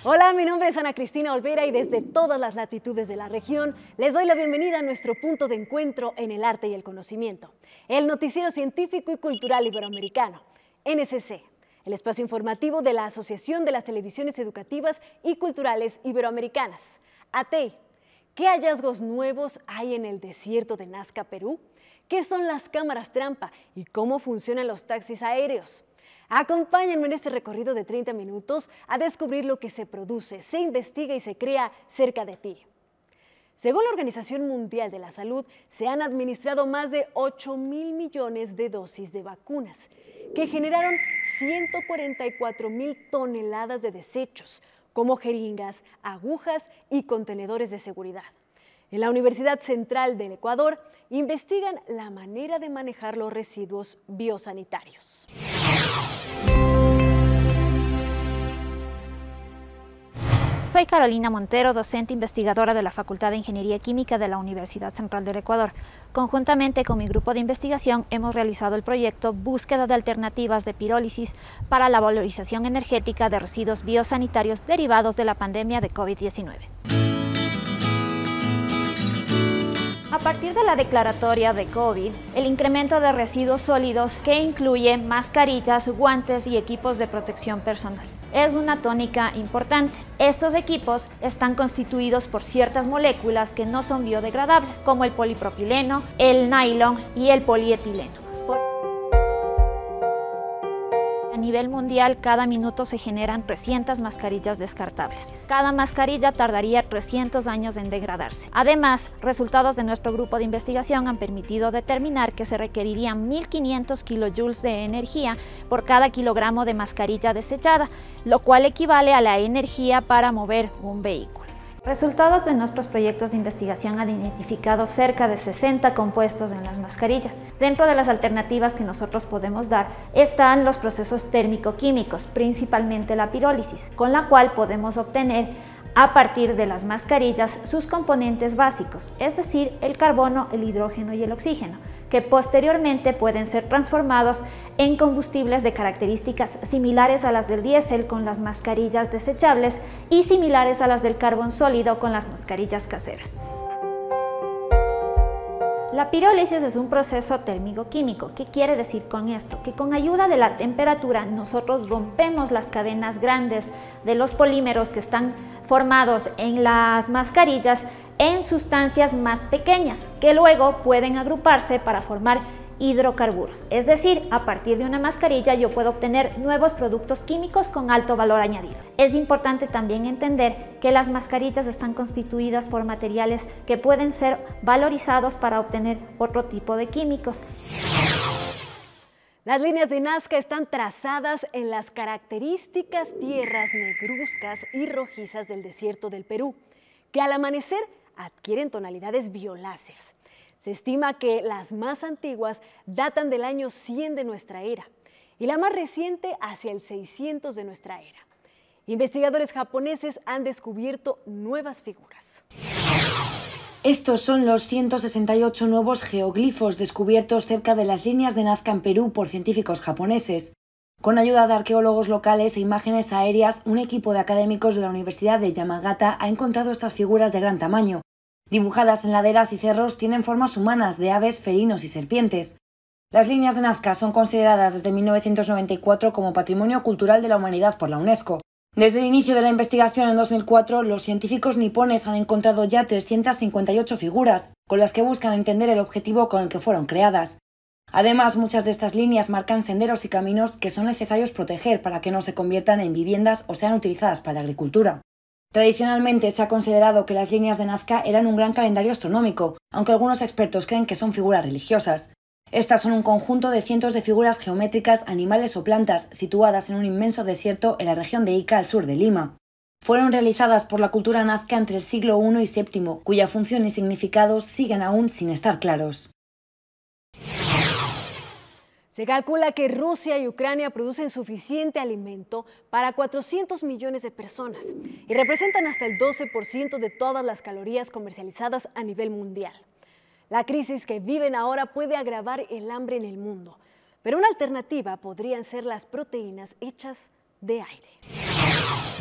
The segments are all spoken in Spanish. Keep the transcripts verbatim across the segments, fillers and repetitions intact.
Hola, mi nombre es Ana Cristina Olvera y desde todas las latitudes de la región les doy la bienvenida a nuestro punto de encuentro en el arte y el conocimiento, el noticiero científico y cultural iberoamericano, N S C, el espacio informativo de la Asociación de las Televisiones Educativas y Culturales Iberoamericanas, A T E I. ¿Qué hallazgos nuevos hay en el desierto de Nazca, Perú? ¿Qué son las cámaras trampa y cómo funcionan los taxis aéreos? Acompáñenme en este recorrido de treinta minutos a descubrir lo que se produce, se investiga y se crea cerca de ti. Según la Organización Mundial de la Salud, se han administrado más de ocho mil millones de dosis de vacunas, que generaron ciento cuarenta y cuatro mil toneladas de desechos, como jeringas, agujas y contenedores de seguridad. En la Universidad Central del Ecuador investigan la manera de manejar los residuos biosanitarios. Soy Carolina Montero, docente investigadora de la Facultad de Ingeniería Química de la Universidad Central del Ecuador. Conjuntamente con mi grupo de investigación hemos realizado el proyecto Búsqueda de alternativas de pirólisis para la valorización energética de residuos biosanitarios derivados de la pandemia de COVID diecinueve. A partir de la declaratoria de COVID, el incremento de residuos sólidos que incluye mascarillas, guantes y equipos de protección personal es una tónica importante. Estos equipos están constituidos por ciertas moléculas que no son biodegradables, como el polipropileno, el nylon y el polietileno. A nivel mundial, cada minuto se generan trescientas mascarillas descartables. Cada mascarilla tardaría trescientos años en degradarse. Además, resultados de nuestro grupo de investigación han permitido determinar que se requerirían mil quinientos kilojoules de energía por cada kilogramo de mascarilla desechada, lo cual equivale a la energía para mover un vehículo. Resultados de nuestros proyectos de investigación han identificado cerca de sesenta compuestos en las mascarillas. Dentro de las alternativas que nosotros podemos dar están los procesos térmico-químicos, principalmente la pirólisis, con la cual podemos obtener a partir de las mascarillas sus componentes básicos, es decir, el carbono, el hidrógeno y el oxígeno, que posteriormente pueden ser transformados en combustibles de características similares a las del diésel con las mascarillas desechables y similares a las del carbón sólido con las mascarillas caseras. La pirólisis es un proceso térmico-químico. ¿Qué quiere decir con esto? Que con ayuda de la temperatura nosotros rompemos las cadenas grandes de los polímeros que están formados en las mascarillas en sustancias más pequeñas, que luego pueden agruparse para formar hidrocarburos. Es decir, a partir de una mascarilla yo puedo obtener nuevos productos químicos con alto valor añadido. Es importante también entender que las mascarillas están constituidas por materiales que pueden ser valorizados para obtener otro tipo de químicos. Las líneas de Nazca están trazadas en las características tierras negruzcas y rojizas del desierto del Perú, que al amanecer adquieren tonalidades violáceas. Se estima que las más antiguas datan del año cien de nuestra era y la más reciente hacia el seiscientos de nuestra era. Investigadores japoneses han descubierto nuevas figuras. Estos son los ciento sesenta y ocho nuevos geoglifos descubiertos cerca de las líneas de Nazca en Perú por científicos japoneses. Con ayuda de arqueólogos locales e imágenes aéreas, un equipo de académicos de la Universidad de Yamagata ha encontrado estas figuras de gran tamaño. Dibujadas en laderas y cerros, tienen formas humanas de aves, felinos y serpientes. Las líneas de Nazca son consideradas desde mil novecientos noventa y cuatro como Patrimonio Cultural de la Humanidad por la UNESCO. Desde el inicio de la investigación en dos mil cuatro, los científicos nipones han encontrado ya trescientas cincuenta y ocho figuras, con las que buscan entender el objetivo con el que fueron creadas. Además, muchas de estas líneas marcan senderos y caminos que son necesarios proteger para que no se conviertan en viviendas o sean utilizadas para la agricultura. Tradicionalmente se ha considerado que las líneas de Nazca eran un gran calendario astronómico, aunque algunos expertos creen que son figuras religiosas. Estas son un conjunto de cientos de figuras geométricas, animales o plantas situadas en un inmenso desierto en la región de Ica al sur de Lima. Fueron realizadas por la cultura nazca entre el siglo primero y séptimo, cuya función y significados siguen aún sin estar claros. Se calcula que Rusia y Ucrania producen suficiente alimento para cuatrocientos millones de personas y representan hasta el doce por ciento de todas las calorías comercializadas a nivel mundial. La crisis que viven ahora puede agravar el hambre en el mundo, pero una alternativa podrían ser las proteínas hechas de aire.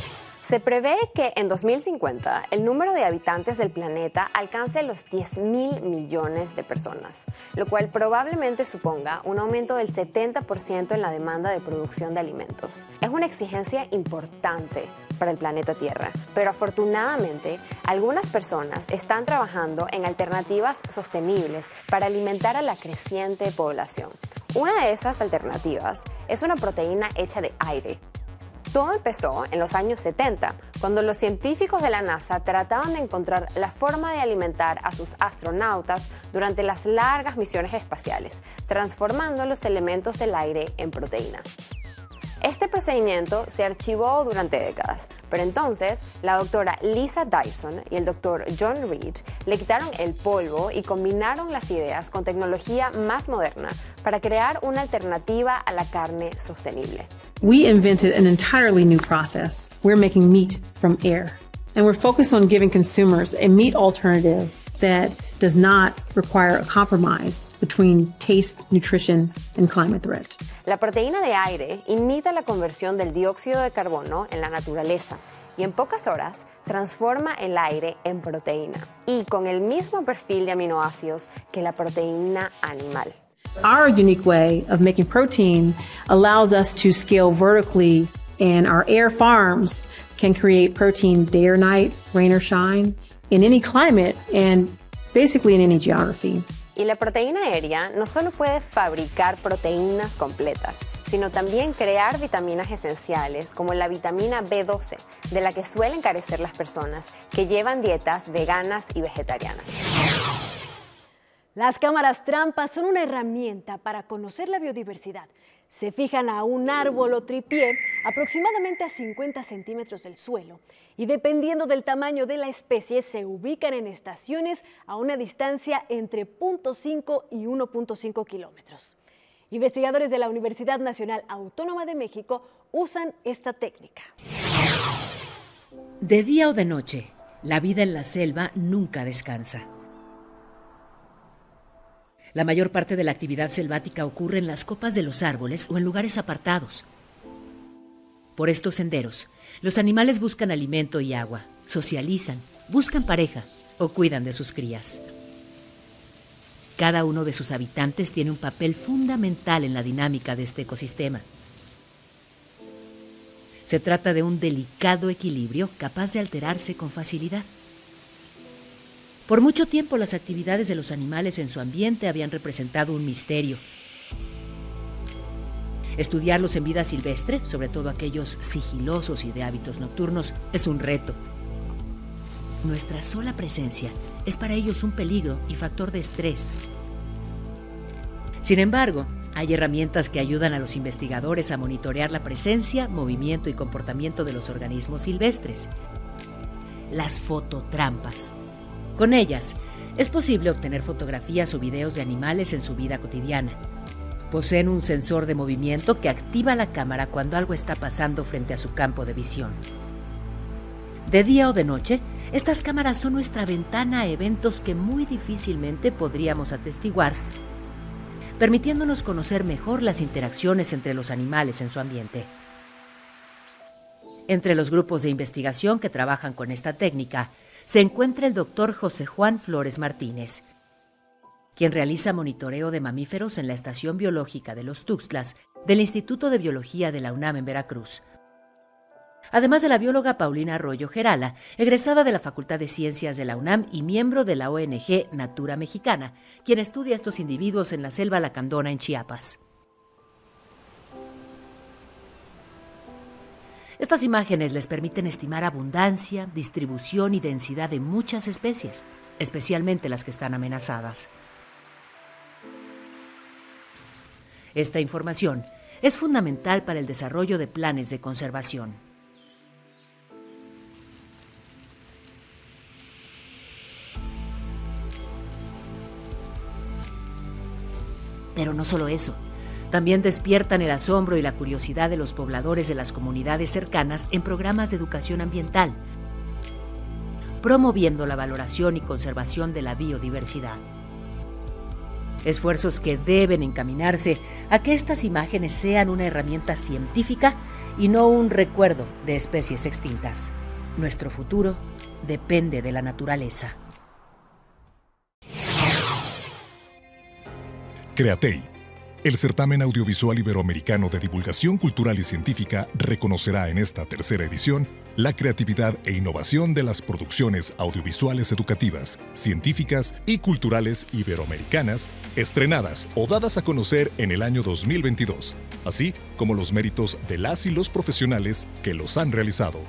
Se prevé que en dos mil cincuenta el número de habitantes del planeta alcance los diez mil millones de personas, lo cual probablemente suponga un aumento del setenta por ciento en la demanda de producción de alimentos. Es una exigencia importante para el planeta Tierra, pero afortunadamente algunas personas están trabajando en alternativas sostenibles para alimentar a la creciente población. Una de esas alternativas es una proteína hecha de aire. Todo empezó en los años setenta, cuando los científicos de la NASA trataban de encontrar la forma de alimentar a sus astronautas durante las largas misiones espaciales, transformando los elementos del aire en proteína. Este procedimiento se archivó durante décadas, pero entonces la doctora Lisa Dyson y el doctor John Reed le quitaron el polvo y combinaron las ideas con tecnología más moderna para crear una alternativa a la carne sostenible. We invented an entirely new process. We're making meat from air, and we're focused on giving consumers a meat alternative that does not require a compromise between taste, nutrition, and climate threat. La proteína de aire imita la conversión del dióxido de carbono en la naturaleza y en pocas horas transforma el aire en proteína y con el mismo perfil de aminoácidos que la proteína animal. Our unique way of making protein allows us to scale vertically, and our air farms can create protein day or night, rain or shine, in any climate and basically in any geography. Y la proteína aérea no solo puede fabricar proteínas completas, sino también crear vitaminas esenciales como la vitamina B doce, de la que suelen carecer las personas que llevan dietas veganas y vegetarianas. Las cámaras trampa son una herramienta para conocer la biodiversidad. Se fijan a un árbol o tripié aproximadamente a cincuenta centímetros del suelo y dependiendo del tamaño de la especie se ubican en estaciones a una distancia entre cero punto cinco y uno punto cinco kilómetros. Investigadores de la Universidad Nacional Autónoma de México usan esta técnica. De día o de noche, la vida en la selva nunca descansa. La mayor parte de la actividad selvática ocurre en las copas de los árboles o en lugares apartados. Por estos senderos, los animales buscan alimento y agua, socializan, buscan pareja o cuidan de sus crías. Cada uno de sus habitantes tiene un papel fundamental en la dinámica de este ecosistema. Se trata de un delicado equilibrio capaz de alterarse con facilidad. Por mucho tiempo las actividades de los animales en su ambiente habían representado un misterio. Estudiarlos en vida silvestre, sobre todo aquellos sigilosos y de hábitos nocturnos, es un reto. Nuestra sola presencia es para ellos un peligro y factor de estrés. Sin embargo, hay herramientas que ayudan a los investigadores a monitorear la presencia, movimiento y comportamiento de los organismos silvestres. Las fototrampas. Con ellas, es posible obtener fotografías o videos de animales en su vida cotidiana. Poseen un sensor de movimiento que activa la cámara cuando algo está pasando frente a su campo de visión. De día o de noche, estas cámaras son nuestra ventana a eventos que muy difícilmente podríamos atestiguar, permitiéndonos conocer mejor las interacciones entre los animales en su ambiente. Entre los grupos de investigación que trabajan con esta técnica, se encuentra el doctor José Juan Flores Martínez, quien realiza monitoreo de mamíferos en la Estación Biológica de los Tuxtlas del Instituto de Biología de la UNAM en Veracruz. Además de la bióloga Paulina Arroyo Gerala, egresada de la Facultad de Ciencias de la UNAM y miembro de la O N G Natura Mexicana, quien estudia a estos individuos en la selva lacandona en Chiapas. Estas imágenes les permiten estimar abundancia, distribución y densidad de muchas especies, especialmente las que están amenazadas. Esta información es fundamental para el desarrollo de planes de conservación. Pero no solo eso. También despiertan el asombro y la curiosidad de los pobladores de las comunidades cercanas en programas de educación ambiental, promoviendo la valoración y conservación de la biodiversidad. Esfuerzos que deben encaminarse a que estas imágenes sean una herramienta científica y no un recuerdo de especies extintas. Nuestro futuro depende de la naturaleza. Createi, el certamen audiovisual iberoamericano de divulgación cultural y científica, reconocerá en esta tercera edición la creatividad e innovación de las producciones audiovisuales educativas, científicas y culturales iberoamericanas estrenadas o dadas a conocer en el año dos mil veintidós, así como los méritos de las y los profesionales que los han realizado.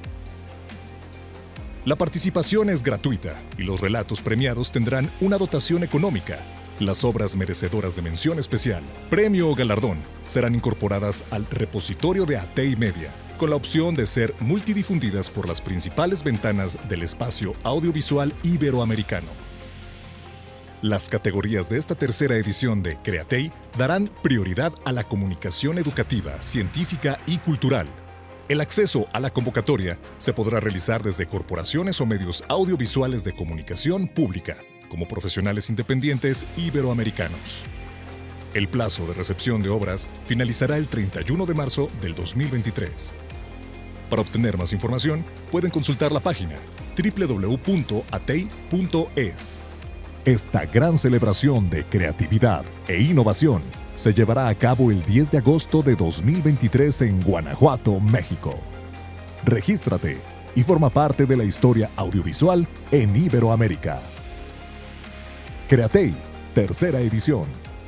La participación es gratuita y los relatos premiados tendrán una dotación económica. Las obras merecedoras de mención especial, premio o galardón serán incorporadas al repositorio de Atei Media, con la opción de ser multidifundidas por las principales ventanas del espacio audiovisual iberoamericano. Las categorías de esta tercera edición de Createi darán prioridad a la comunicación educativa, científica y cultural. El acceso a la convocatoria se podrá realizar desde corporaciones o medios audiovisuales de comunicación pública, como profesionales independientes iberoamericanos. El plazo de recepción de obras finalizará el treinta y uno de marzo del dos mil veintitrés. Para obtener más información, pueden consultar la página doble u doble u doble u punto atei punto es. Esta gran celebración de creatividad e innovación se llevará a cabo el diez de agosto de dos mil veintitrés en Guanajuato, México. Regístrate y forma parte de la historia audiovisual en Iberoamérica. Createi, tercera edición.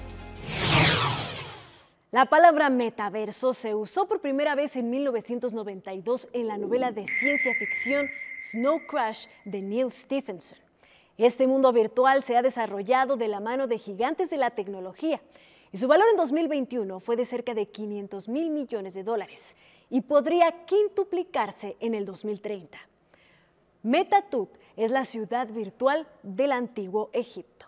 La palabra metaverso se usó por primera vez en mil novecientos noventa y dos en la novela de ciencia ficción Snow Crash de Neil Stephenson. Este mundo virtual se ha desarrollado de la mano de gigantes de la tecnología y su valor en dos mil veintiuno fue de cerca de quinientos mil millones de dólares y podría quintuplicarse en el dos mil treinta. Metatut es la ciudad virtual del antiguo Egipto.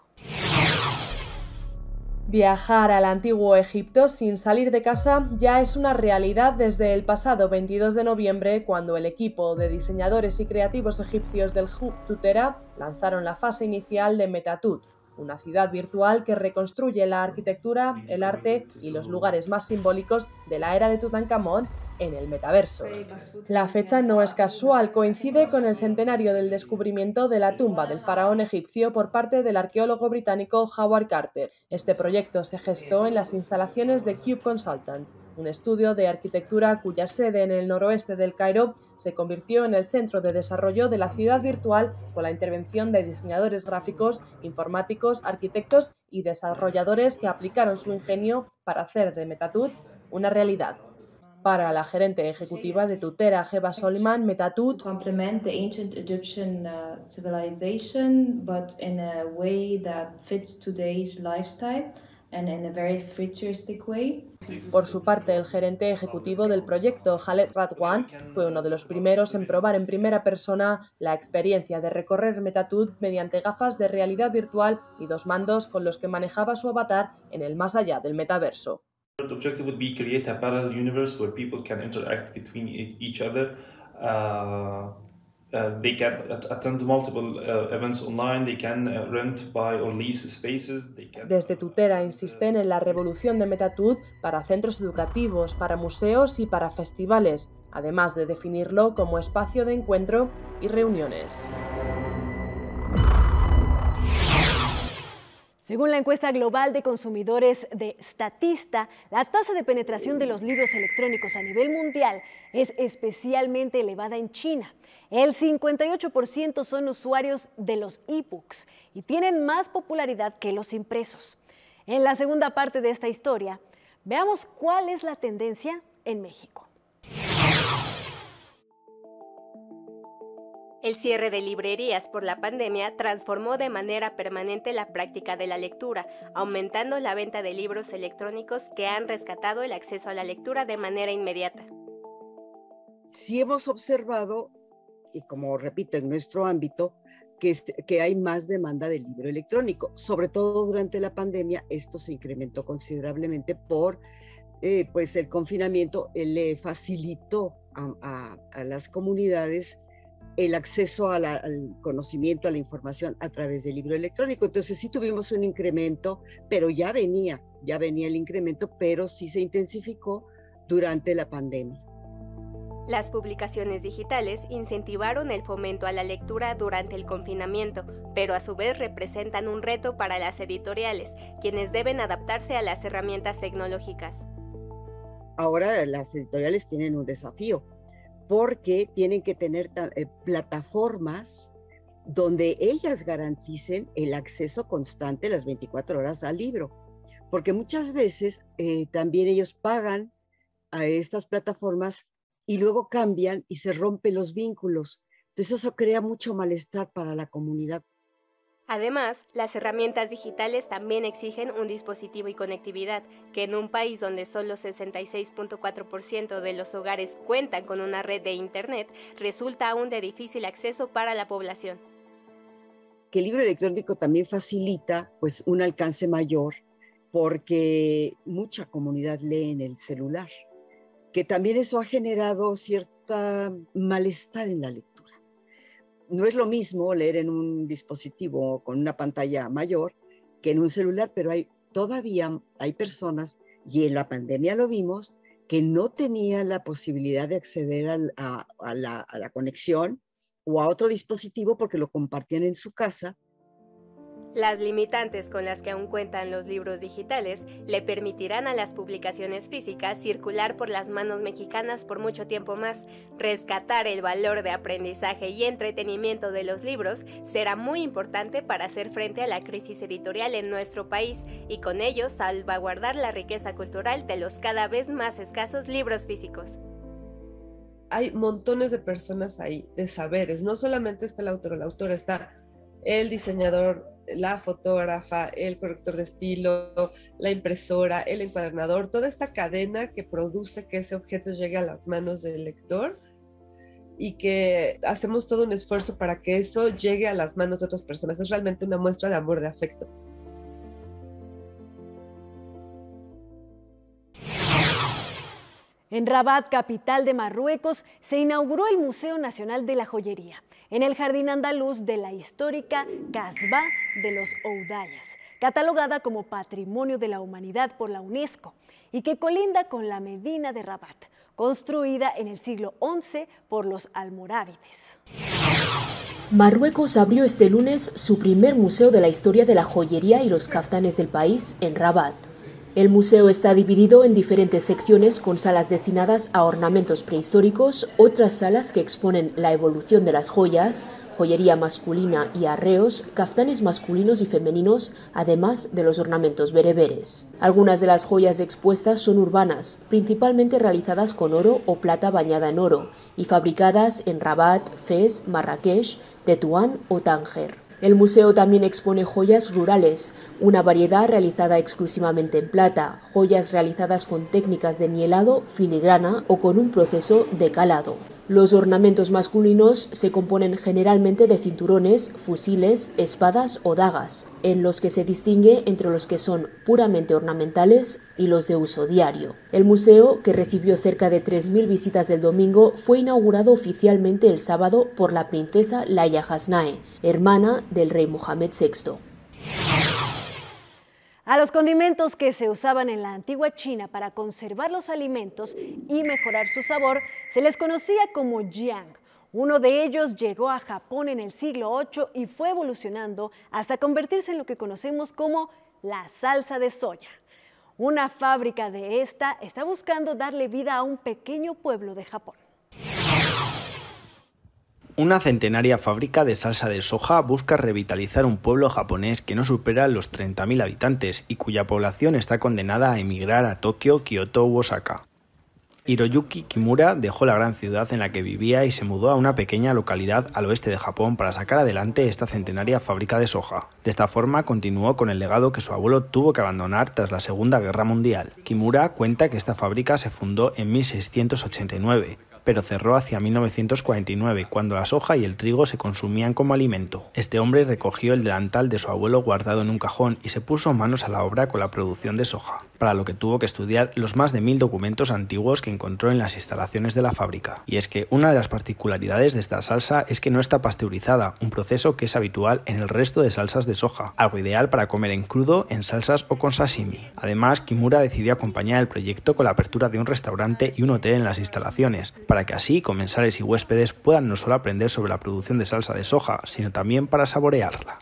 Viajar al antiguo Egipto sin salir de casa ya es una realidad desde el pasado veintidós de noviembre, cuando el equipo de diseñadores y creativos egipcios del Hub Tutera lanzaron la fase inicial de Metatut, una ciudad virtual que reconstruye la arquitectura, el arte y los lugares más simbólicos de la era de Tutankamón en el metaverso. La fecha no es casual, coincide con el centenario del descubrimiento de la tumba del faraón egipcio por parte del arqueólogo británico Howard Carter. Este proyecto se gestó en las instalaciones de Cube Consultants, un estudio de arquitectura cuya sede en el noroeste del Cairo se convirtió en el centro de desarrollo de la ciudad virtual con la intervención de diseñadores gráficos, informáticos, arquitectos y desarrolladores que aplicaron su ingenio para hacer de Metatut una realidad. Para la gerente ejecutiva de Tutera, Heba Soliman, Metatut complement the ancient Egyptian uh, civilization, but in a way that fits today's lifestyle and in a very futuristic way. Por su parte, el gerente ejecutivo del proyecto, Khaled Radwan, fue uno de los primeros en probar en primera persona la experiencia de recorrer Metatut mediante gafas de realidad virtual y dos mandos con los que manejaba su avatar en el más allá del metaverso. The objective would be create a parallel universe where people can interact between each other. Uh, uh, they can attend multiple uh, events online. They can uh, rent, buy or lease spaces. They can... Desde Tutera insisten en la revolución de Metatut para centros educativos, para museos y para festivales, además de definirlo como espacio de encuentro y reuniones. Según la encuesta global de consumidores de Statista, la tasa de penetración de los libros electrónicos a nivel mundial es especialmente elevada en China. El cincuenta y ocho por ciento son usuarios de los e-books y tienen más popularidad que los impresos. En la segunda parte de esta historia, veamos cuál es la tendencia en México. El cierre de librerías por la pandemia transformó de manera permanente la práctica de la lectura, aumentando la venta de libros electrónicos que han rescatado el acceso a la lectura de manera inmediata. Sí hemos observado, y como repito, en nuestro ámbito, que, que hay más demanda del libro electrónico. Sobre todo durante la pandemia, esto se incrementó considerablemente por eh, pues el confinamiento. Le facilitó a, a, a las comunidades el acceso a la, al conocimiento, a la información a través del libro electrónico. Entonces sí tuvimos un incremento, pero ya venía, ya venía el incremento, pero sí se intensificó durante la pandemia. Las publicaciones digitales incentivaron el fomento a la lectura durante el confinamiento, pero a su vez representan un reto para las editoriales, quienes deben adaptarse a las herramientas tecnológicas. Ahora las editoriales tienen un desafío, porque tienen que tener eh, plataformas donde ellas garanticen el acceso constante las veinticuatro horas al libro, porque muchas veces eh, también ellos pagan a estas plataformas y luego cambian y se rompen los vínculos. Entonces eso crea mucho malestar para la comunidad. Además, las herramientas digitales también exigen un dispositivo y conectividad, que en un país donde solo sesenta y seis punto cuatro por ciento de los hogares cuentan con una red de Internet, resulta aún de difícil acceso para la población. Que el libro electrónico también facilita pues, un alcance mayor, porque mucha comunidad lee en el celular, que también eso ha generado cierto malestar en la lectura. No es lo mismo leer en un dispositivo con una pantalla mayor que en un celular, pero hay, todavía hay personas, y en la pandemia lo vimos, que no tenían la posibilidad de acceder al, a, a, la, a la conexión o a otro dispositivo porque lo compartían en su casa. Las limitantes con las que aún cuentan los libros digitales le permitirán a las publicaciones físicas circular por las manos mexicanas por mucho tiempo más. Rescatar el valor de aprendizaje y entretenimiento de los libros será muy importante para hacer frente a la crisis editorial en nuestro país y con ello salvaguardar la riqueza cultural de los cada vez más escasos libros físicos. Hay montones de personas ahí, de saberes. No solamente está el autor o la autora, está el diseñador, la fotógrafa, el corrector de estilo, la impresora, el encuadernador, toda esta cadena que produce que ese objeto llegue a las manos del lector y que hacemos todo un esfuerzo para que eso llegue a las manos de otras personas. Es realmente una muestra de amor, de afecto. En Rabat, capital de Marruecos, se inauguró el Museo Nacional de la Joyería, en el Jardín Andaluz de la histórica Casbah de los Oudayas, catalogada como Patrimonio de la Humanidad por la UNESCO, y que colinda con la Medina de Rabat, construida en el siglo once por los almorávides. Marruecos abrió este lunes su primer museo de la historia de la joyería y los caftanes del país en Rabat. El museo está dividido en diferentes secciones con salas destinadas a ornamentos prehistóricos, otras salas que exponen la evolución de las joyas, joyería masculina y arreos, caftanes masculinos y femeninos, además de los ornamentos bereberes. Algunas de las joyas expuestas son urbanas, principalmente realizadas con oro o plata bañada en oro, y fabricadas en Rabat, Fez, Marrakech, Tetuán o Tánger. El museo también expone joyas rurales, una variedad realizada exclusivamente en plata, joyas realizadas con técnicas de nielado, filigrana o con un proceso de calado. Los ornamentos masculinos se componen generalmente de cinturones, fusiles, espadas o dagas, en los que se distingue entre los que son puramente ornamentales y los de uso diario. El museo, que recibió cerca de tres mil visitas el domingo, fue inaugurado oficialmente el sábado por la princesa Laia Hasnae, hermana del rey Mohamed sexto. A los condimentos que se usaban en la antigua China para conservar los alimentos y mejorar su sabor se les conocía como jiang. Uno de ellos llegó a Japón en el siglo ocho y fue evolucionando hasta convertirse en lo que conocemos como la salsa de soya. Una fábrica de esta está buscando darle vida a un pequeño pueblo de Japón. Una centenaria fábrica de salsa de soja busca revitalizar un pueblo japonés que no supera los treinta mil habitantes y cuya población está condenada a emigrar a Tokio, Kioto u Osaka. Hiroyuki Kimura dejó la gran ciudad en la que vivía y se mudó a una pequeña localidad al oeste de Japón para sacar adelante esta centenaria fábrica de soja. De esta forma continuó con el legado que su abuelo tuvo que abandonar tras la Segunda Guerra Mundial. Kimura cuenta que esta fábrica se fundó en mil seiscientos ochenta y nueve, pero cerró hacia mil novecientos cuarenta y nueve, cuando la soja y el trigo se consumían como alimento. Este hombre recogió el delantal de su abuelo guardado en un cajón y se puso manos a la obra con la producción de soja, para lo que tuvo que estudiar los más de mil documentos antiguos que encontró en las instalaciones de la fábrica. Y es que una de las particularidades de esta salsa es que no está pasteurizada, un proceso que es habitual en el resto de salsas de soja, algo ideal para comer en crudo, en salsas o con sashimi. Además, Kimura decidió acompañar el proyecto con la apertura de un restaurante y un hotel en las instalaciones, para para que así comensales y huéspedes puedan no solo aprender sobre la producción de salsa de soja, sino también para saborearla.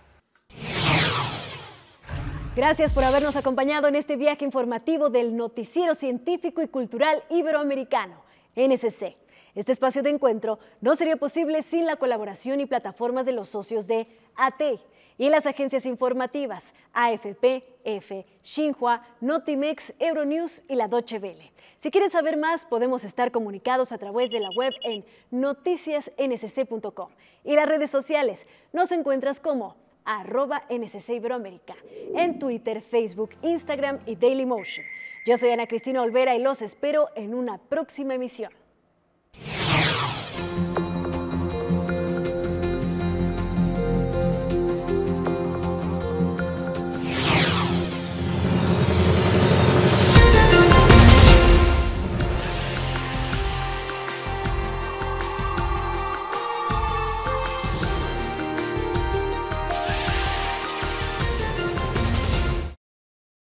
Gracias por habernos acompañado en este viaje informativo del Noticiero Científico y Cultural Iberoamericano, N S C. Este espacio de encuentro no sería posible sin la colaboración y plataformas de los socios de A T E I y las agencias informativas A F P, EFE, Xinhua, Notimex, Euronews y la Deutsche Welle. Si quieres saber más, podemos estar comunicados a través de la web en noticias n s c punto com y las redes sociales. Nos encuentras como arroba N S C Iberoamérica en Twitter, Facebook, Instagram y Dailymotion. Yo soy Ana Cristina Olvera y los espero en una próxima emisión.